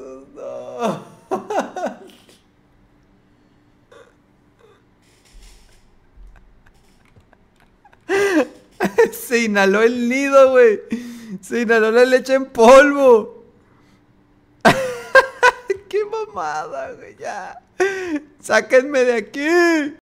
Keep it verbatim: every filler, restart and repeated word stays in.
Jesús, no. Se inhaló el nido, güey. Se inhaló la leche en polvo. Qué mamada, güey, ya. Sáquenme de aquí.